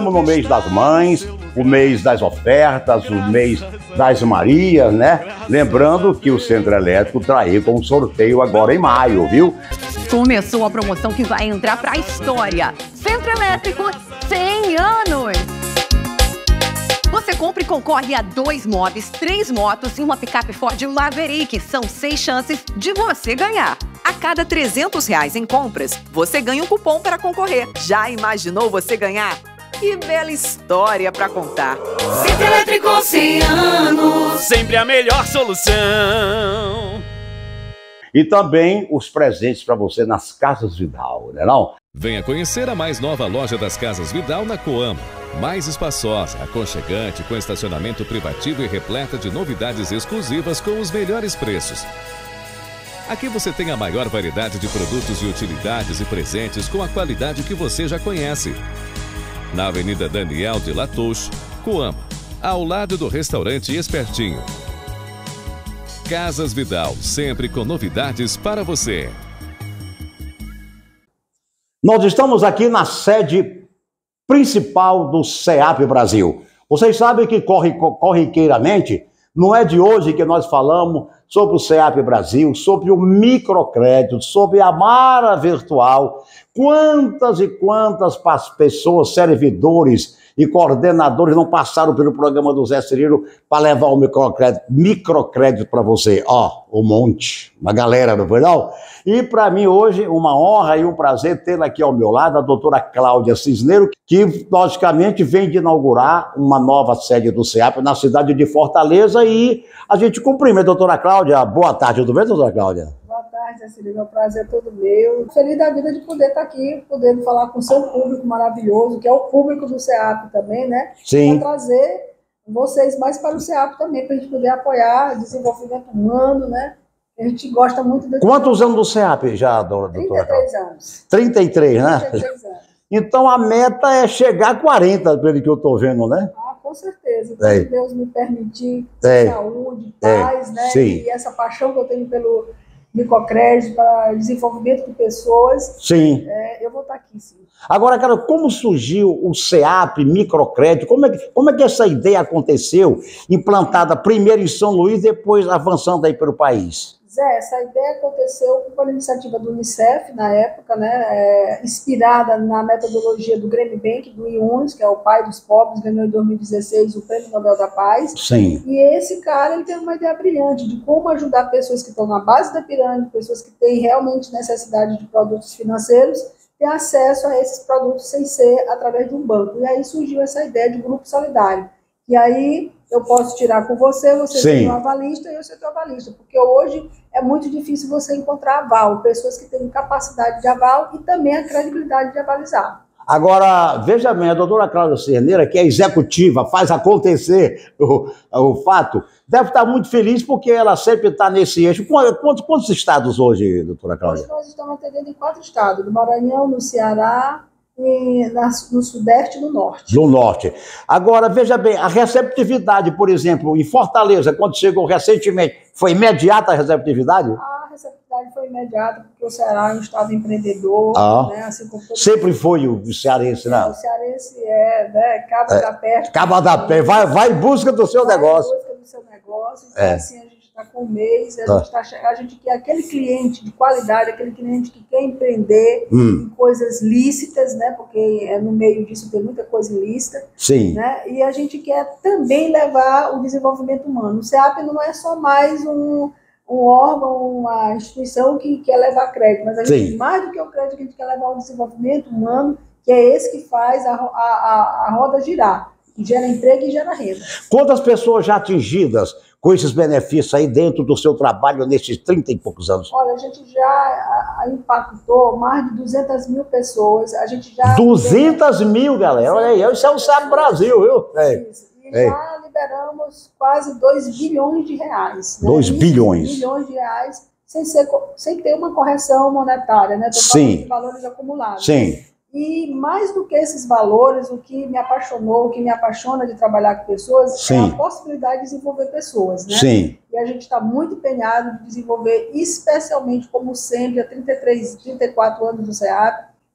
estamos no mês das mães, o mês das ofertas, o mês das Marias, né? Lembrando que o Centro Elétrico está aí com um sorteio agora em maio, viu? Começou a promoção que vai entrar para a história. Centro Elétrico, 100 anos! Você compra e concorre a 2 móveis, 3 motos e uma picape Ford Maverick. São 6 chances de você ganhar. A cada R$300 em compras, você ganha um cupom para concorrer. Já imaginou você ganhar? Que bela história para contar. Centro Elétrico, 100 anos. Sempre a melhor solução. E também os presentes para você nas Casas Vidal, né não? Venha conhecer a mais nova loja das Casas Vidal na Coamo. Mais espaçosa, aconchegante, com estacionamento privativo e repleta de novidades exclusivas com os melhores preços. Aqui você tem a maior variedade de produtos e utilidades e presentes com a qualidade que você já conhece. Na Avenida Daniel de Latouche, Coamo, ao lado do restaurante Espertinho. Casas Vidal, sempre com novidades para você. Nós estamos aqui na sede principal do SEAP Brasil. Vocês sabem que corriqueiramente, não é de hoje que nós falamos sobre o SEAP Brasil, sobre o microcrédito, sobre a Mara Virtual. Quantas e quantas pessoas, servidores e coordenadores não passaram pelo programa do Zé Cirilo para levar o microcrédito para você? Ó, um monte, uma galera, não foi não? E para mim hoje, uma honra e um prazer tê-la aqui ao meu lado, a doutora Cláudia Cisneiro, que logicamente vem de inaugurar uma nova sede do SEAP na cidade de Fortaleza, e a gente cumprimenta, doutora Cláudia. Boa tarde, tudo bem, doutora Cláudia? Boa tarde, Zé Cirilo, é um prazer todo meu. Feliz da vida de poder estar aqui, podendo falar com o seu público maravilhoso, que é o público do SEAP também, né? Sim. Para trazer vocês mais para o SEAP também, para a gente poder apoiar o desenvolvimento humano, né? A gente gosta muito de... Quantos anos do SEAP já, doutora Cláudia? 33 anos. 33, né? 33 anos. Então a meta é chegar a 40, pelo que eu estou vendo, né? Com certeza. Se Deus me permitir, saúde, paz, né? Sim. E essa paixão que eu tenho pelo microcrédito, para desenvolvimento de pessoas, sim. Eu vou estar aqui, sim. Agora, cara, como surgiu o SEAP Microcrédito? Como é que essa ideia aconteceu, implantada primeiro em São Luís, depois avançando aí pelo país? Zé, essa ideia aconteceu com a iniciativa do Unicef, na época, né, inspirada na metodologia do Grêmio Bank, do Yunus, que é o pai dos pobres, ganhou em 2016 o Prêmio Nobel da Paz. Sim. E esse cara, ele teve uma ideia brilhante de como ajudar pessoas que estão na base da pirâmide, pessoas que têm realmente necessidade de produtos financeiros, ter acesso a esses produtos sem ser através de um banco. E aí surgiu essa ideia de grupo solidário. E aí eu posso tirar com você tem um avalista e eu sou teu avalista, porque hoje é muito difícil você encontrar aval, pessoas que têm capacidade de aval e também a credibilidade de avalizar. Agora, veja bem, a doutora Cláudia Cisneiro, que é executiva, faz acontecer o fato, deve estar muito feliz porque ela sempre está nesse eixo. Quantos estados hoje, doutora Cláudia? Hoje nós estamos atendendo em 4 estados, no Maranhão, no Ceará, e no Sudeste e no Norte. No Norte. Agora, veja bem, a receptividade, por exemplo, em Fortaleza, quando chegou recentemente, foi imediata a receptividade? A receptividade foi imediata, porque o Ceará é um estado empreendedor, né? Assim como todo sempre foi o cearense, né? O cearense né? Cabo da Pé. Cabo da Pé, vai em busca do seu negócio. Vai em busca do seu negócio, então assim, a gente está com um mês, a gente quer aquele cliente de qualidade, aquele cliente que quer empreender em coisas lícitas, né? Porque no meio disso tem muita coisa ilícita. Sim. Né? E a gente quer também levar o desenvolvimento humano. O SEAP não é só mais um órgão, uma instituição que quer levar crédito, mas a gente, mais do que o crédito, a gente quer levar o desenvolvimento humano, que é esse que faz a roda girar, que gera emprego e gera renda. Quantas pessoas já atingidas com esses benefícios aí dentro do seu trabalho nesses 30 e poucos anos? Olha, a gente já impactou mais de 200 mil pessoas. A gente já 200 mil, galera. Olha aí, isso é o SEAP Brasil, viu? Isso. E já liberamos quase 2 bilhões de reais. Né? 2 bilhões. Bilhões de reais, sem ter uma correção monetária, né? Estou falando de valores acumulados. Sim. E mais do que esses valores, o que me apaixonou, o que me apaixona de trabalhar com pessoas é a possibilidade de desenvolver pessoas, né? Sim. E a gente está muito empenhado em desenvolver, especialmente, como sempre, há 34 anos do SEAP,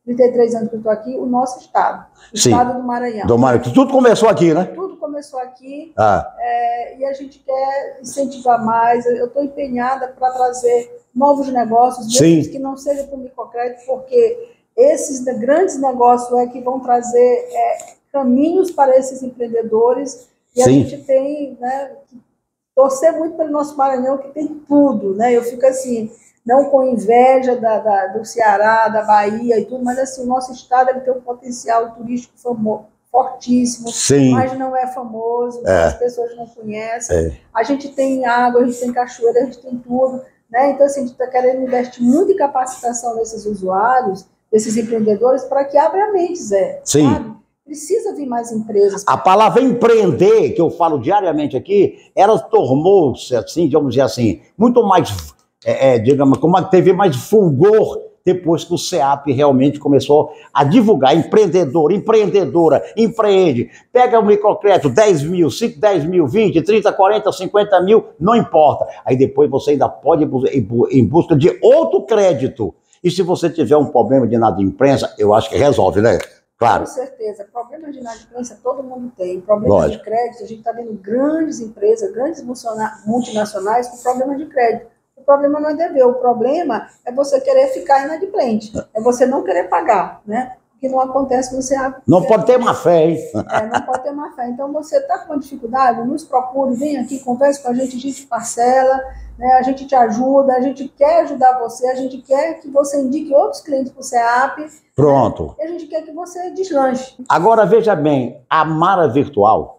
33 anos que eu estou aqui, o nosso estado, o estado do Maranhão. Do Maranhão. Tudo começou aqui, né? Tudo começou aqui, e a gente quer incentivar mais. Eu estou empenhada para trazer novos negócios, mesmo que não seja para o microcrédito, porque esses grandes negócios que vão trazer caminhos para esses empreendedores, e a gente tem, né, que torcer muito pelo nosso Maranhão, que tem tudo, né? Eu fico assim, não com inveja do Ceará, da Bahia e tudo, mas assim, o nosso estado ele tem um potencial turístico fortíssimo, mas não é famoso, as pessoas não conhecem. A gente tem água, a gente tem cachoeira, a gente tem tudo, né? Então, assim, a gente está querendo investir muito em capacitação desses usuários, desses empreendedores, para que abra a mente, Zé. Sabe? Precisa vir mais empresas. A palavra empreender, que eu falo diariamente aqui, ela tornou-se, assim, vamos dizer assim, muito mais, digamos, como teve mais fulgor depois que o SEAP realmente começou a divulgar. Empreendedor, empreendedora, empreende, pega o microcrédito, 10 mil, 5, 10 mil, 20, 30, 40, 50 mil, não importa. Aí depois você ainda pode ir em busca de outro crédito. E se você tiver um problema de inadimplência, eu acho que resolve, né? Claro. Com certeza. Problemas de inadimplência todo mundo tem. Problemas de crédito, a gente está vendo grandes empresas, grandes multinacionais com problemas de crédito. O problema não é dever, o problema é você querer ficar inadimplente, é você não querer pagar, né? O que não acontece no SEAP. Não pode ter má fé, hein? Não pode ter má fé. Então, você está com dificuldade, nos procure, vem aqui, converse com a gente parcela, né? A gente te ajuda, a gente quer ajudar você, a gente quer que você indique outros clientes para o SEAP. Pronto. Né? E a gente quer que você deslanche. Agora, veja bem, a Mara Virtual,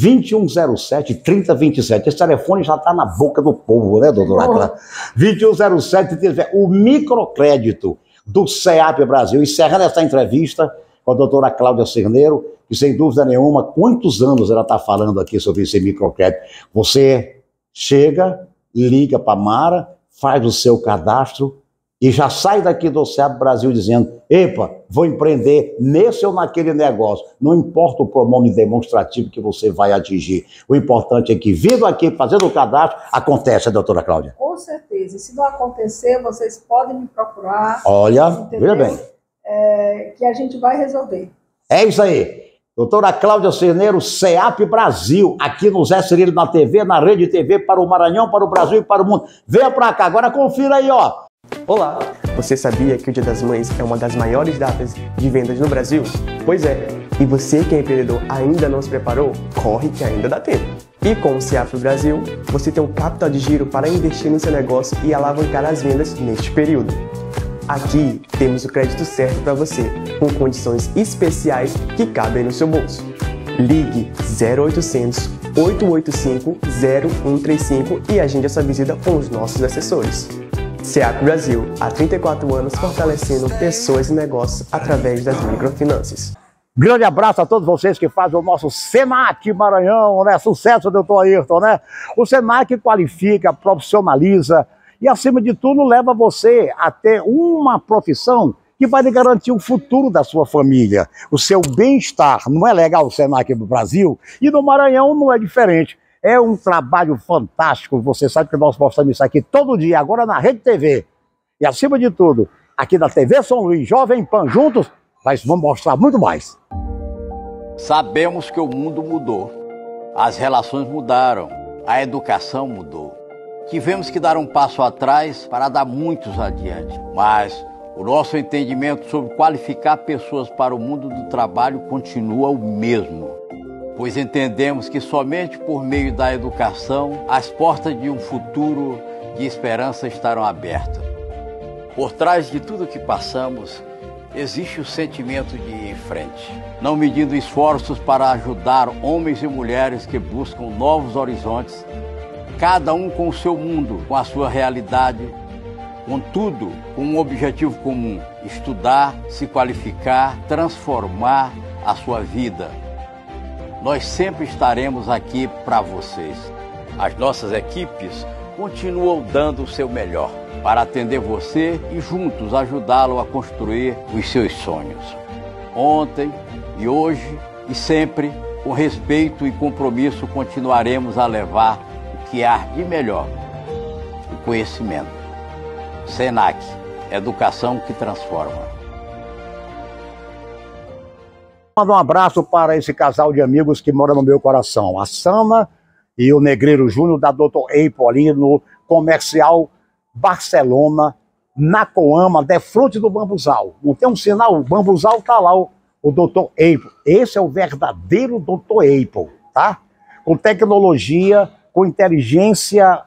2107-3027. Esse telefone já está na boca do povo, né, doutora Cláudia? 2107-3027. O microcrédito do SEAP Brasil. Encerrando essa entrevista com a doutora Cláudia Cerneiro, que sem dúvida nenhuma, quantos anos ela está falando aqui sobre esse microcrédito. Você chega, liga para a Mara, faz o seu cadastro e já sai daqui do SEAP Brasil dizendo: epa, vou empreender nesse ou naquele negócio. Não importa o pronome demonstrativo que você vai atingir. O importante é que, vindo aqui, fazendo o cadastro, acontece, doutora Cláudia. Com certeza. E se não acontecer, vocês podem me procurar. Olha, veja bem. Que a gente vai resolver. É isso aí. Doutora Cláudia Cerneiro, SEAP Brasil, aqui no Zé Cirilo na TV, na Rede TV, para o Maranhão, para o Brasil e para o mundo. Venha para cá, agora confira aí, ó. Olá! Você sabia que o Dia das Mães é uma das maiores datas de vendas no Brasil? Pois é, e você que é empreendedor ainda não se preparou? Corre que ainda dá tempo! E com o SEAP Brasil, você tem um capital de giro para investir no seu negócio e alavancar as vendas neste período. Aqui temos o crédito certo para você, com condições especiais que cabem no seu bolso. Ligue 0800 885 0135 e agende a sua visita com os nossos assessores. SEAP Brasil, há 34 anos fortalecendo pessoas e negócios através das microfinanças. Grande abraço a todos vocês que fazem o nosso SENAC Maranhão, né? Sucesso, doutor Ayrton, né? O SENAC qualifica, profissionaliza e, acima de tudo, leva você a ter uma profissão que vai lhe garantir o futuro da sua família, o seu bem-estar. Não é legal o SENAC do Brasil? E no Maranhão não é diferente. É um trabalho fantástico, você sabe que nós mostramos isso aqui todo dia, agora na Rede TV. E acima de tudo, aqui na TV São Luís, Jovem Pan, juntos, nós vamos mostrar muito mais. Sabemos que o mundo mudou, as relações mudaram, a educação mudou. Tivemos que dar um passo atrás para dar muitos adiante, mas o nosso entendimento sobre qualificar pessoas para o mundo do trabalho continua o mesmo. Pois entendemos que somente por meio da educação as portas de um futuro de esperança estarão abertas. Por trás de tudo que passamos, existe o sentimento de ir em frente, não medindo esforços para ajudar homens e mulheres que buscam novos horizontes, cada um com o seu mundo, com a sua realidade, contudo com um objetivo comum: estudar, se qualificar, transformar a sua vida. Nós sempre estaremos aqui para vocês. As nossas equipes continuam dando o seu melhor para atender você e juntos ajudá-lo a construir os seus sonhos. Ontem e hoje e sempre, com respeito e compromisso, continuaremos a levar o que há de melhor, o conhecimento. SENAC, educação que transforma. Manda um abraço para esse casal de amigos que mora no meu coração, a Sama e o Negreiro Júnior da Dr. Apple ali no Comercial Barcelona, na Coama, de frente do Bambuzal. Não tem um sinal? O Bambuzal tá lá, o Dr. Apple. Esse é o verdadeiro Dr. Apple, tá? Com tecnologia, com inteligência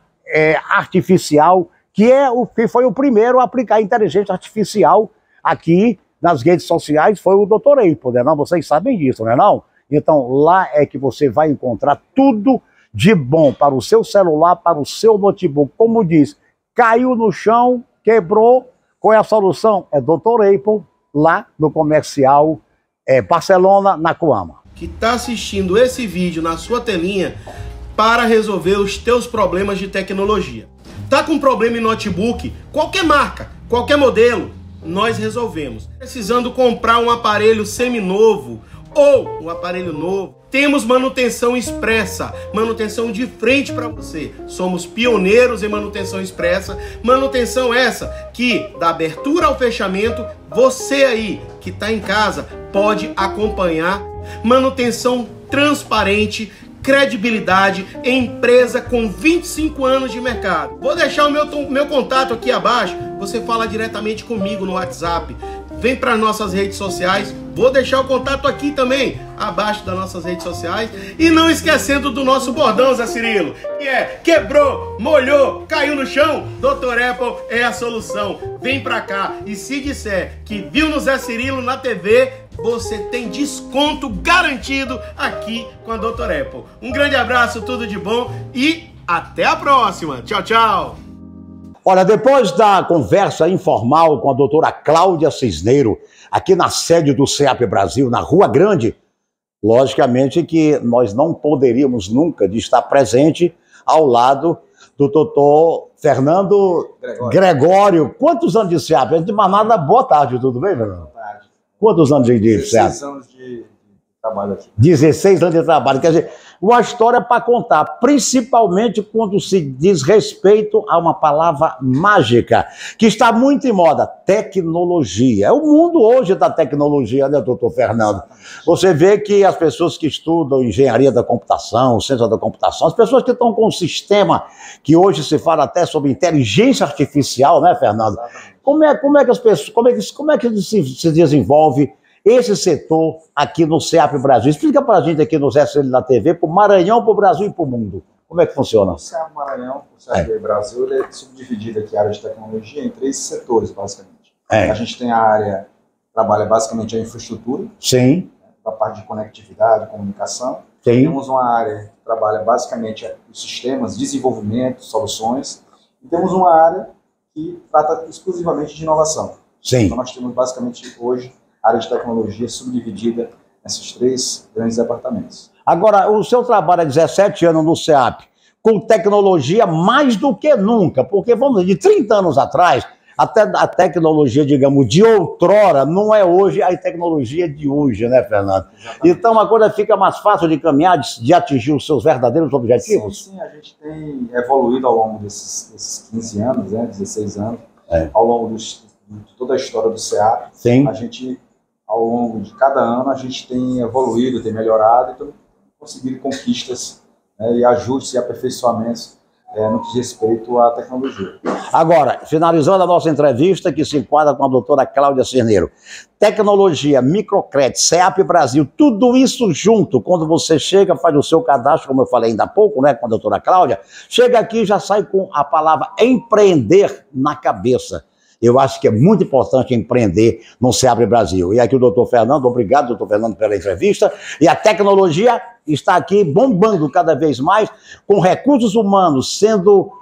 artificial, que foi o primeiro a aplicar inteligência artificial aqui nas redes sociais, foi o Dr. Apple, né? Não, vocês sabem disso, né? Não? Então, lá é que você vai encontrar tudo de bom para o seu celular, para o seu notebook. Como diz, caiu no chão, quebrou, qual é a solução? É Dr. Apple, lá no Comercial Barcelona, na Coama. Que está assistindo esse vídeo na sua telinha para resolver os teus problemas de tecnologia. Tá com problema em notebook? Qualquer marca, qualquer modelo, nós resolvemos. Precisando comprar um aparelho seminovo ou um aparelho novo, temos manutenção expressa, manutenção de frente para você. Somos pioneiros em manutenção expressa, manutenção essa que da abertura ao fechamento, você aí que está em casa pode acompanhar. Manutenção transparente, credibilidade, empresa com 25 anos de mercado. Vou deixar o meu contato aqui abaixo, você fala diretamente comigo no WhatsApp. Vem para nossas redes sociais, vou deixar o contato aqui também, abaixo das nossas redes sociais. E não esquecendo do nosso bordão, Zé Cirilo, que é quebrou, molhou, caiu no chão, Dr. Apple é a solução. Vem pra cá e se disser que viu no Zé Cirilo na TV, você tem desconto garantido aqui com a Dr. Apple. Um grande abraço, tudo de bom e até a próxima. Tchau, tchau. Olha, depois da conversa informal com a doutora Cláudia Cisneiro, aqui na sede do CEAP Brasil, na Rua Grande, logicamente que nós não poderíamos nunca de estar presente ao lado do doutor Fernando Gregório. Quantos anos de CEAP? Antes de mais nada, boa tarde, tudo bem, Fernando? Boa tarde. Quantos anos de CEAP? 16 anos de trabalho aqui. 16 anos de trabalho. Quer dizer, uma história para contar, principalmente quando se diz respeito a uma palavra mágica, que está muito em moda, tecnologia. É o mundo hoje da tecnologia, né, doutor Fernando? Você vê que as pessoas que estudam engenharia da computação, ciência da computação, as pessoas que estão com um sistema que hoje se fala até sobre inteligência artificial, né, Fernando? Como é que as pessoas, como é que se desenvolve esse setor aqui no CEAP Brasil? Explica para a gente aqui no Zé Cirilo na TV, para o Maranhão, para o Brasil e para o mundo. Como é que funciona? O CEAP Maranhão, o CEAP Brasil, ele é subdividido aqui, a área de tecnologia, em 3 setores, basicamente. A gente tem a área que trabalha basicamente a infraestrutura. Sim. Da parte de conectividade, comunicação. Sim. Temos uma área que trabalha basicamente os sistemas, desenvolvimento, soluções. E temos uma área que trata exclusivamente de inovação. Sim. Então nós temos basicamente hoje a área de tecnologia subdividida nesses 3 grandes departamentos. Agora, o seu trabalho há 17 anos no CEAP, com tecnologia mais do que nunca, porque, vamos dizer, de 30 anos atrás, até a tecnologia, digamos, de outrora, não é hoje a tecnologia de hoje, né, Fernando? Exatamente. Então a coisa fica mais fácil de caminhar, de atingir os seus verdadeiros objetivos? Sim, a gente tem evoluído ao longo desses 15 anos, né, 16 anos, ao longo de toda a história do CEAP. Sim. A gente, ao longo de cada ano, a gente tem evoluído, tem melhorado, então conseguido conquistas, né, e ajustes e aperfeiçoamentos no que diz respeito à tecnologia. Agora, finalizando a nossa entrevista, que se enquadra com a doutora Cláudia Cisneiro, tecnologia, microcrédito, CEAP Brasil, tudo isso junto, quando você chega, faz o seu cadastro, como eu falei ainda há pouco, né, com a doutora Cláudia, chega aqui e já sai com a palavra empreender na cabeça. Eu acho que é muito importante empreender no CEAP Brasil. E aqui o doutor Fernando, obrigado, doutor Fernando, pela entrevista. E a tecnologia está aqui bombando cada vez mais, com recursos humanos sendo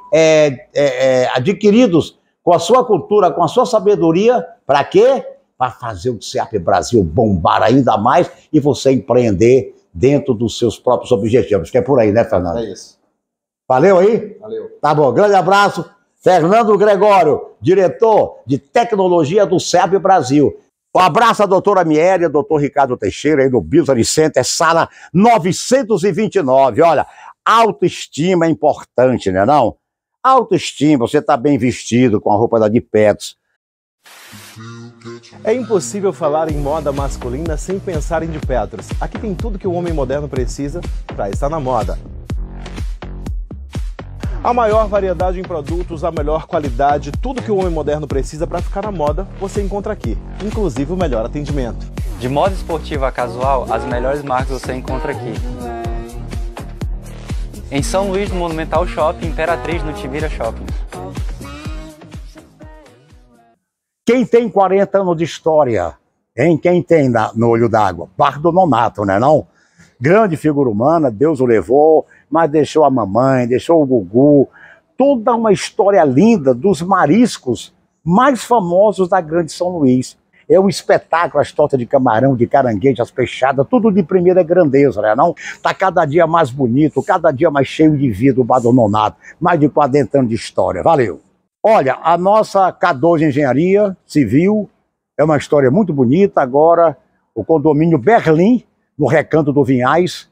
adquiridos com a sua cultura, com a sua sabedoria. Para quê? Para fazer o CEAP Brasil bombar ainda mais e você empreender dentro dos seus próprios objetivos. Que é por aí, né, Fernando? É isso. Valeu aí? Valeu. Tá bom, grande abraço. Fernando Gregório, diretor de tecnologia do CEAP Brasil. Um abraço à doutora Miéria, doutor Ricardo Teixeira, aí do Business Center, sala 929. Olha, autoestima é importante, né não? Autoestima, você tá bem vestido, com a roupa da de Pets. É impossível falar em moda masculina sem pensar em De Petros. Aqui tem tudo que o homem moderno precisa para estar na moda. A maior variedade em produtos, a melhor qualidade, tudo que o homem moderno precisa para ficar na moda, você encontra aqui, inclusive o melhor atendimento. De moda esportiva a casual, as melhores marcas você encontra aqui. Em São Luís, no Monumental Shopping, Imperatriz, no Tibira Shopping. Quem tem 40 anos de história, hein? Quem tem no olho d'água? Pardo Nonato, né não? Grande figura humana, Deus o levou, mas deixou a mamãe, deixou o Gugu. Toda uma história linda dos mariscos mais famosos da Grande São Luís. É um espetáculo, as tortas de camarão, de caranguejo, as peixadas, tudo de primeira grandeza, né não? Tá cada dia mais bonito, cada dia mais cheio de vida o Bar do Nonato. Mais de 40 anos de história. Valeu! Olha, a nossa K2 Engenharia Civil é uma história muito bonita. Agora, o condomínio Berlim, no Recanto do Vinhais,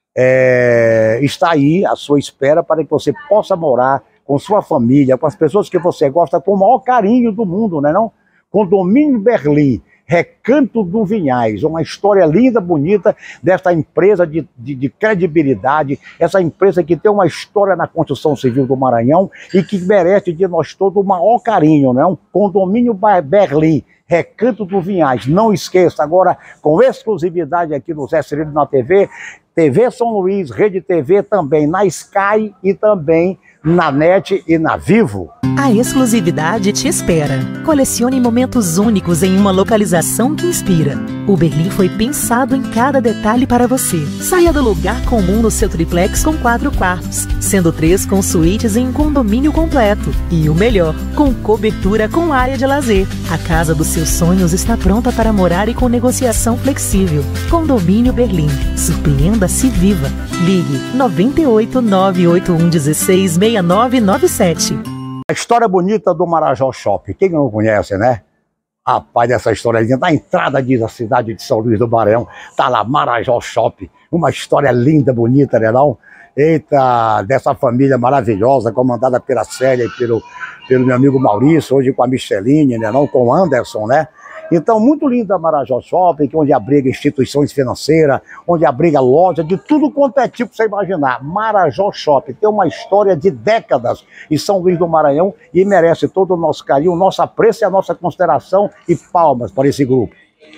está aí à sua espera para que você possa morar com sua família, com as pessoas que você gosta, com o maior carinho do mundo, né não? Condomínio Berlim, Recanto do Vinhais, uma história linda, bonita desta empresa de credibilidade, essa empresa que tem uma história na construção civil do Maranhão e que merece de nós todos o maior carinho, né? Um Condomínio Berlim, Recanto do Vinhais. Não esqueça, agora com exclusividade aqui no Zé Cirilo na TV, TV São Luís, Rede TV também na Sky e também na NET e na Vivo. A exclusividade te espera. Colecione momentos únicos em uma localização que inspira. O Berlim foi pensado em cada detalhe para você. Saia do lugar comum no seu triplex com 4 quartos, sendo 3 com suítes em um condomínio completo. E o melhor, com cobertura com área de lazer. A casa dos seus sonhos está pronta para morar e com negociação flexível. Condomínio Berlim. Surpreenda-se viva. Ligue 98 981 16 6997. A história bonita do Marajó Shopping. Quem não conhece, né? Rapaz, essa história linda. Na entrada da cidade de São Luís do Maranhão, tá lá Marajó Shopping. Uma história linda, bonita, né não? Eita, dessa família maravilhosa, comandada pela Célia e pelo meu amigo Maurício, hoje com a Micheline, né não? Com o Anderson, né? Então, muito linda a Marajó Shopping, onde abriga instituições financeiras, onde abriga loja, de tudo quanto é tipo você imaginar. Marajó Shopping tem uma história de décadas em São Luís do Maranhão e merece todo o nosso carinho, o nosso apreço e a nossa consideração e palmas para esse grupo.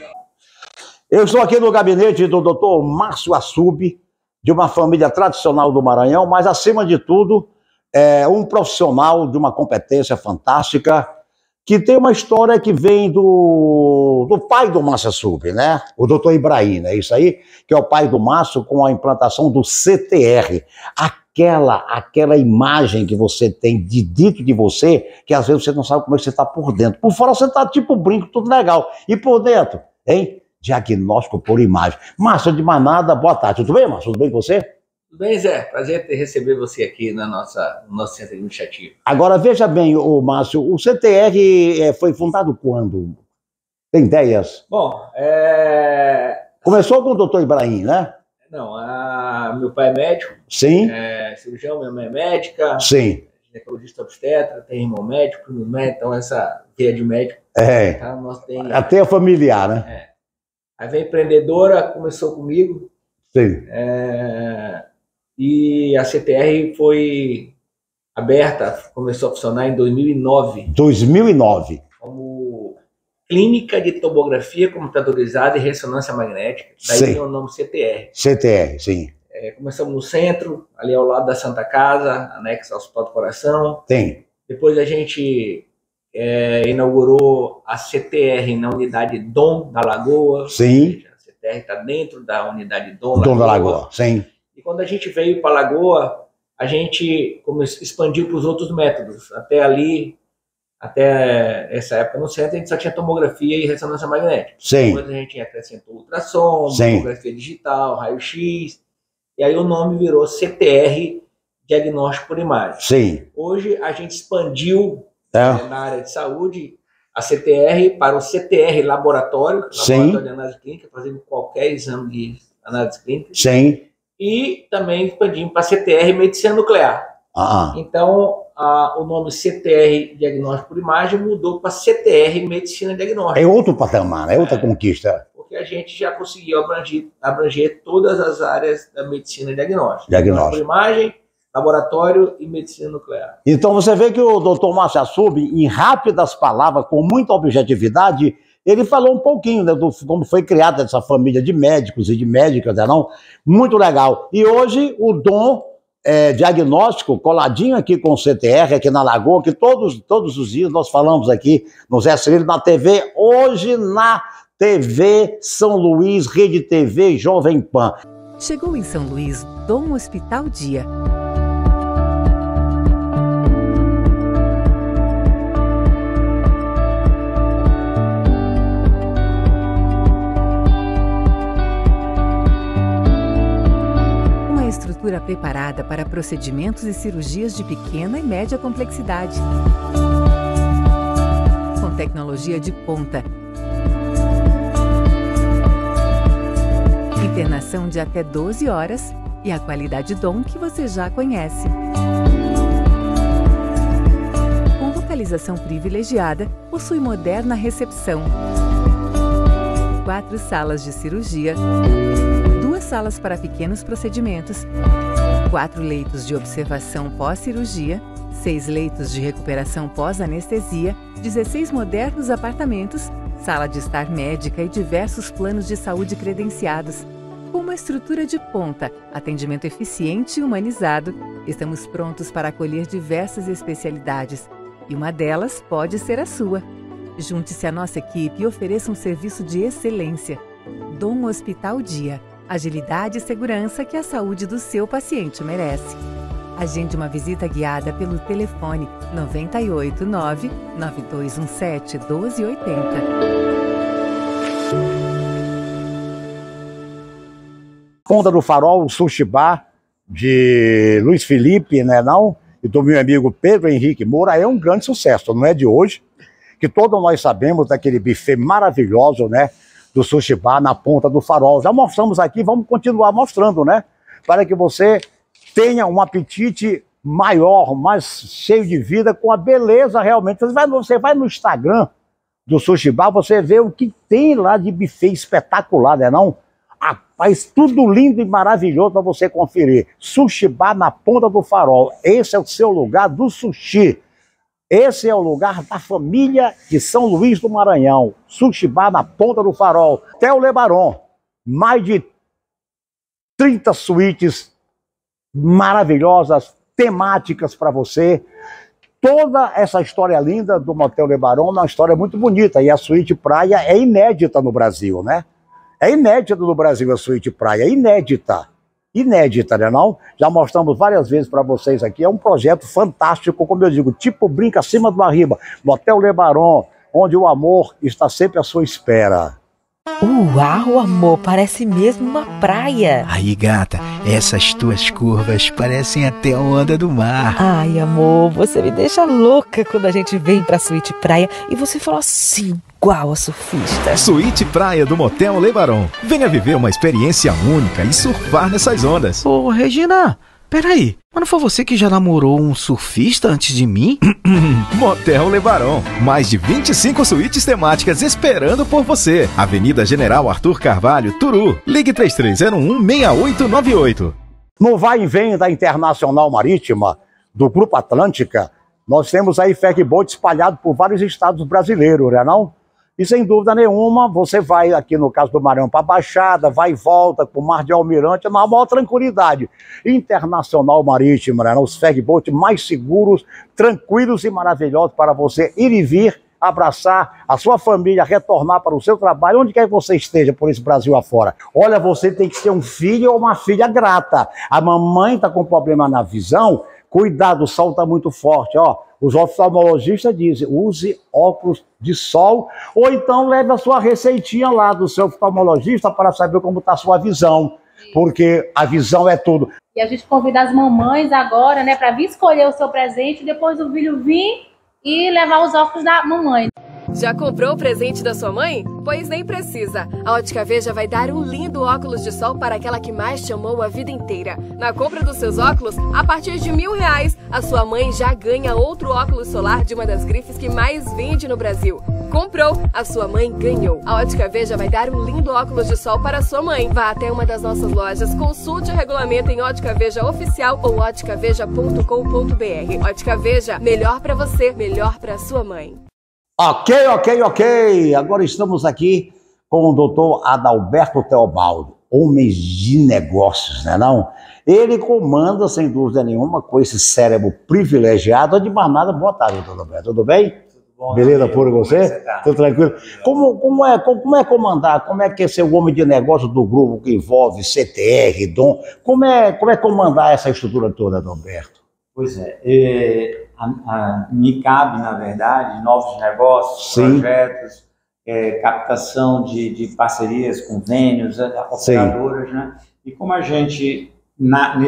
Eu estou aqui no gabinete do Dr. Márcio Assub, de uma família tradicional do Maranhão, mas, acima de tudo, é um profissional de uma competência fantástica, que tem uma história que vem do pai do Márcio Assub, né? O doutor Ibrahim, é isso aí? Que é o pai do Márcio com a implantação do CTR. Aquela imagem que você tem de dentro de você, que às vezes você não sabe como é que você está por dentro. Por fora você está tipo brinco, tudo legal. E por dentro, hein? Diagnóstico por imagem. Márcio de Manada, boa tarde. Tudo bem, Márcio? Tudo bem com você? Tudo bem, Zé? Prazer em receber você aqui no nosso centro administrativo. Agora, veja bem, Márcio, o CTR foi fundado quando? Tem ideias? Bom, começou com o doutor Ibrahim, né? Não, meu pai é médico. Sim. Cirurgião, minha mãe é médica. Sim. Ginecologista obstetra, tem irmão médico, né? Então essa veia de médico. Tá, nós tem... Até familiar, né? Aí vem empreendedora, começou comigo. Sim. E a CTR foi aberta, começou a funcionar em 2009. 2009. Como clínica de tomografia computadorizada e ressonância magnética. Daí tem o nome CTR. CTR, sim. Começamos no centro, ali ao lado da Santa Casa, anexo ao Hospital do Coração. Tem. Depois a gente inaugurou a CTR na unidade Dom da Lagoa. Sim. A CTR está dentro da unidade Dom da Lagoa. Sim. E quando a gente veio para a Lagoa, a gente expandiu para os outros métodos. Até essa época no centro, a gente só tinha tomografia e ressonância magnética. Sim. Depois a gente acrescentou ultrassom, tomografia digital, raio-x. E aí o nome virou CTR, Diagnóstico por Imagem. Sim. Hoje a gente expandiu na área de saúde a CTR para o CTR Laboratório, Laboratório de Análise Clínica, fazendo qualquer exame de análise clínica. Sim. E também expandimos para a CTR Medicina Nuclear. Então, o nome CTR Diagnóstico por Imagem mudou para CTR Medicina Diagnóstica. É outro patamar, é outra conquista. Porque a gente já conseguiu abranger todas as áreas da medicina diagnóstica. Diagnóstico por imagem, laboratório e medicina nuclear. Então você vê que o Dr. Márcio Assub, em rápidas palavras, com muita objetividade, ele falou um pouquinho, né, do como foi criada essa família de médicos e de médicas, né, não? Muito legal. E hoje o Dom Diagnóstico, coladinho aqui com o CTR, aqui na Lagoa, que todos os dias nós falamos aqui no Zé Cirilo, na TV, hoje na TV São Luís, Rede TV Jovem Pan. Chegou em São Luís Dom Hospital Dia. Estrutura preparada para procedimentos e cirurgias de pequena e média complexidade. Com tecnologia de ponta. Internação de até 12 horas e a qualidade Dom que você já conhece. Com localização privilegiada, possui moderna recepção. 4 salas de cirurgia. 2 salas para pequenos procedimentos, 4 leitos de observação pós-cirurgia, 6 leitos de recuperação pós-anestesia, 16 modernos apartamentos, sala de estar médica e diversos planos de saúde credenciados. Com uma estrutura de ponta, atendimento eficiente e humanizado, estamos prontos para acolher diversas especialidades. E uma delas pode ser a sua. Junte-se à nossa equipe e ofereça um serviço de excelência. Dom Hospital Dia. Agilidade e segurança que a saúde do seu paciente merece. Agende uma visita guiada pelo telefone 989-9217-1280. Ponta do Farol, o Sushi Bar de Luiz Felipe, né, não? E do meu amigo Pedro Henrique Moura, é um grande sucesso, não é de hoje, que todos nós sabemos daquele buffet maravilhoso, né? Do Sushi Bar na Ponta do Farol. Já mostramos aqui, vamos continuar mostrando, né? Para que você tenha um apetite maior, mais cheio de vida, com a beleza realmente. Você vai no Instagram do Sushi Bar, você vê o que tem lá de buffet espetacular, né não? Rapaz, tudo lindo e maravilhoso para você conferir. Sushi Bar na Ponta do Farol. Esse é o seu lugar do sushi. Esse é o lugar da família de São Luís do Maranhão. Sushi Bar na Ponta do Farol. Hotel Lebaron. Mais de 30 suítes maravilhosas, temáticas para você. Toda essa história linda do Motel Lebaron é uma história muito bonita. E a suíte praia é inédita no Brasil, né? É inédita no Brasil a suíte praia. É inédita. Inédita, né não? Já mostramos várias vezes para vocês aqui, é um projeto fantástico, como eu digo, tipo brinca acima do arriba, Motel Lebaron, onde o amor está sempre à sua espera. Uau, amor, parece mesmo uma praia. Aí, gata, essas tuas curvas parecem até a onda do mar. Ai, amor, você me deixa louca quando a gente vem pra suíte praia e você fala assim, igual a surfista. Suíte Praia do Motel Lebaron. Venha viver uma experiência única e surfar nessas ondas. Ô, Regina, peraí, mas não foi você que já namorou um surfista antes de mim? Motel Lebaron. Mais de 25 suítes temáticas esperando por você. Avenida General Arthur Carvalho, Turu. Ligue 3301-6898. No vai e vem da Internacional Marítima, do Grupo Atlântica, nós temos aí ferry-boat espalhado por vários estados brasileiros, né não? E sem dúvida nenhuma, você vai aqui no caso do Maranhão para a Baixada, vai e volta para o Mar de Almirante, na maior tranquilidade. Internacional Marítima, né? Os ferry-boat mais seguros, tranquilos e maravilhosos para você ir e vir, abraçar a sua família, retornar para o seu trabalho, onde quer que você esteja por esse Brasil afora. Olha, você tem que ser um filho ou uma filha grata. A mamãe está com problema na visão, cuidado, o sol está muito forte, ó. Os oftalmologistas dizem, use óculos de sol, ou então leve a sua receitinha lá do seu oftalmologista para saber como está a sua visão, porque a visão é tudo. E a gente convida as mamães agora, né, para vir escolher o seu presente, depois o filho vir e levar os óculos da mamãe. Já comprou o presente da sua mãe? Pois nem precisa. A Ótica Veja vai dar um lindo óculos de sol para aquela que mais te amou a vida inteira. Na compra dos seus óculos, a partir de R$1.000, a sua mãe já ganha outro óculos solar de uma das grifes que mais vende no Brasil. Comprou, a sua mãe ganhou. A Ótica Veja vai dar um lindo óculos de sol para a sua mãe. Vá até uma das nossas lojas, consulte o regulamento em Ótica Veja Oficial ou óticaveja.com.br. Ótica Veja, melhor para você, melhor para sua mãe. Ok. Agora estamos aqui com o doutor Adalberto Teobaldo, homem de negócios, né não? Ele comanda, sem dúvida nenhuma, com esse cérebro privilegiado. De mais nada, boa tarde, doutor Adalberto. Tudo bem? Tudo bom. Beleza por você? Tá? Tudo tranquilo? Como é comandar? Como é que é ser o homem de negócio do grupo que envolve CTR, Dom? Como é comandar essa estrutura toda, Adalberto? Pois é, me cabe, na verdade, novos negócios, sim, projetos, captação de parcerias, convênios, operadoras, né? E como a gente, na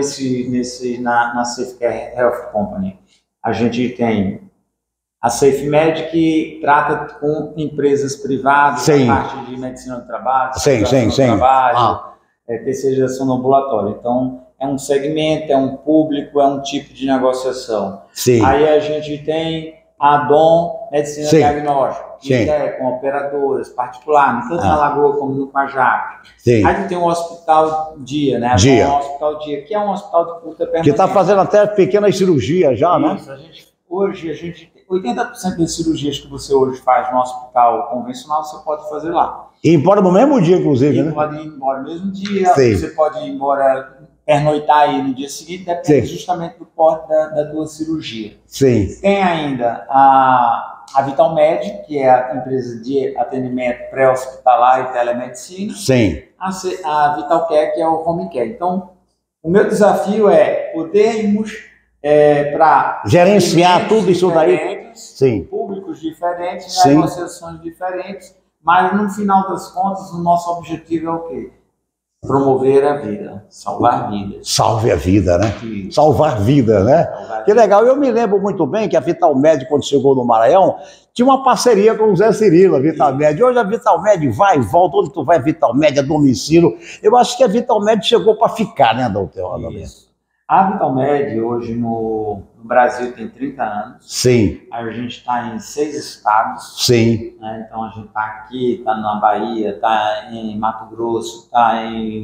Safecare Health Company, a gente tem a SafeMed, que trata com empresas privadas, sim, a parte de medicina do trabalho, sim. Trabalho, terceirização no ambulatório. Então, é um segmento, é um público, é um tipo de negociação. Sim. Aí a gente tem a Dom Medicina Diagnóstica, que é com operadoras particulares, tanto na Lagoa como no Pajac. Sim. Aí tem um hospital dia, né? Um hospital dia, que é um hospital de curta permanência. Que está fazendo até pequenas cirurgias já, né? Isso, hoje a gente 80% das cirurgias que você hoje faz no hospital convencional, você pode fazer lá. E embora no mesmo dia, inclusive, né? Pode ir embora no mesmo dia, você pode ir embora, pernoitar aí no dia seguinte, depende justamente do porte da tua cirurgia. Sim. Tem ainda a VitalMed, que é a empresa de atendimento pré-hospitalar e telemedicina. Sim. A VitalCare, que é o home care. Então, o meu desafio é podermos para gerenciar tudo isso daí, sim, públicos diferentes, negociações diferentes, mas no final das contas o nosso objetivo é o quê? Promover a vida, salvar vidas. Salve a vida, né? Isso. Salvar vida, né? Que legal. Eu me lembro muito bem que a VitalMed, quando chegou no Maranhão, tinha uma parceria com o Zé Cirilo, a VitalMed. Hoje a VitalMed vai e volta, onde tu vai, a VitalMed, a domicílio. Eu acho que a VitalMed chegou para ficar, né, doutor? Isso. A VitalMed hoje no Brasil tem 30 anos. Sim. A gente está em 6 estados. Sim. Né? Então a gente está aqui, está na Bahia, está em Mato Grosso, está em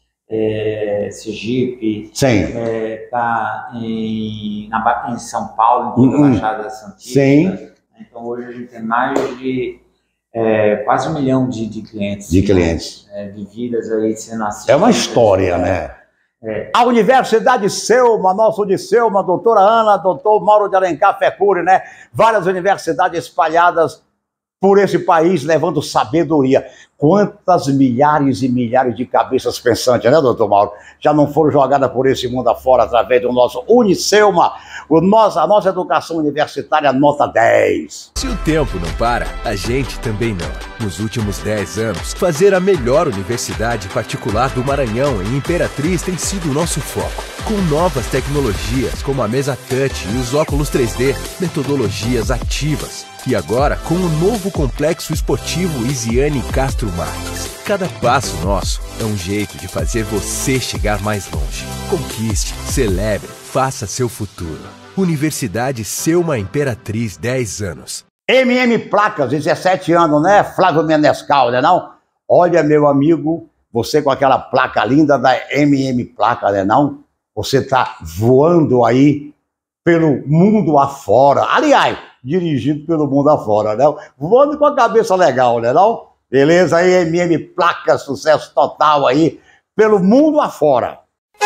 Sergipe. Sim. Está em São Paulo, em toda a Baixada Santista. Sim. Então hoje a gente tem mais de quase 1 milhão de clientes. De clientes. De vidas aí sendo assistidas. É uma história, né? A Universidade Selma, nosso de Selma, doutora Ana, doutor Mauro de Alencar Fecuri, né? Várias universidades espalhadas por esse país, levando sabedoria. Quantas milhares e milhares de cabeças pensantes, né, doutor Mauro? Já não foram jogadas por esse mundo afora através do nosso Uniselma, a nossa educação universitária nota 10. Se o tempo não para, a gente também não. Nos últimos 10 anos, fazer a melhor universidade particular do Maranhão em Imperatriz tem sido o nosso foco. Com novas tecnologias como a mesa touch e os óculos 3D, metodologias ativas. E agora, com o novo complexo esportivo Isiane Castro Marques. Cada passo nosso é um jeito de fazer você chegar mais longe. Conquiste, celebre, faça seu futuro. Universidade Selma Imperatriz, 10 anos. MM Placas, 17 anos, né? Flávio Menescal, né não? Olha, meu amigo, você com aquela placa linda da MM Placa, né não? Você tá voando aí pelo mundo afora. Aliás, dirigindo pelo mundo afora, né? Voando com a cabeça legal, né não? Beleza aí, MM Placas, sucesso total aí, pelo mundo afora.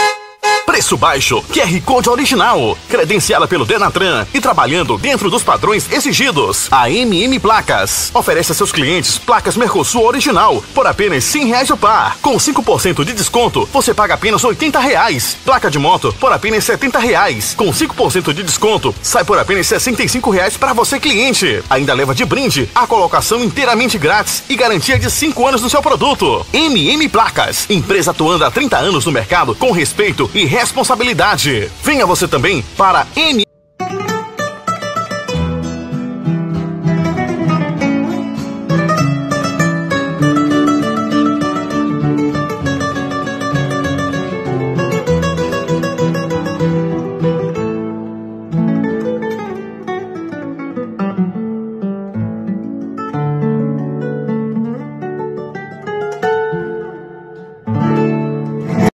Preço baixo, QR Code original, credenciada pelo Denatran e trabalhando dentro dos padrões exigidos. A MM Placas oferece a seus clientes placas Mercosul original por apenas R$100 o par. Com 5% de desconto, você paga apenas R$80. Placa de moto por apenas R$70. Com 5% de desconto, sai por apenas R$65 para você, cliente. Ainda leva de brinde a colocação inteiramente grátis e garantia de 5 anos no seu produto. MM Placas, empresa atuando há 30 anos no mercado com respeito e responsabilidade. Venha você também para MM